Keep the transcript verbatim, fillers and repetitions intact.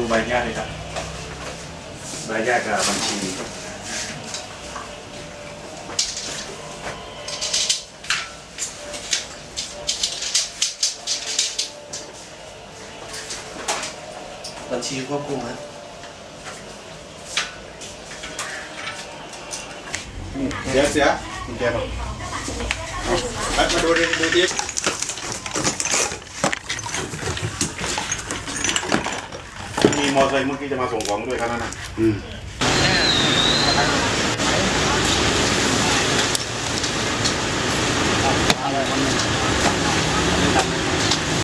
ใบแยกเลยครับใบแยกกับบัญชีบัญชีควบคุมฮะเสียเสียคุณแกบอกมาดูดิดูดิมีมอเตอร์ไซค์เมื่อกี้จะมาส่งของด้วยครับนั่นน่ะ